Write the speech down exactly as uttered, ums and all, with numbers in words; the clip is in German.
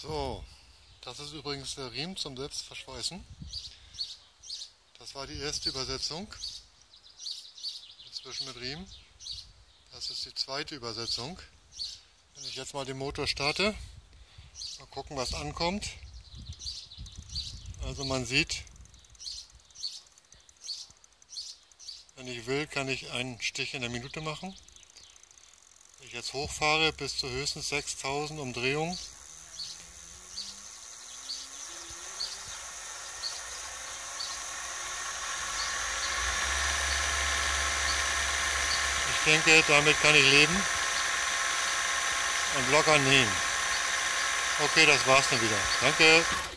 So, das ist übrigens der Riemen zum Selbstverschweißen. Das war die erste Übersetzung. Inzwischen mit Riemen. Das ist die zweite Übersetzung. Wenn ich jetzt mal den Motor starte, mal gucken, was ankommt. Also man sieht, wenn ich will, kann ich einen Stich in der Minute machen. Wenn ich jetzt hochfahre bis zu höchstens sechstausend Umdrehungen, ich denke, damit kann ich leben und locker nähen. Okay, das war's dann wieder. Danke.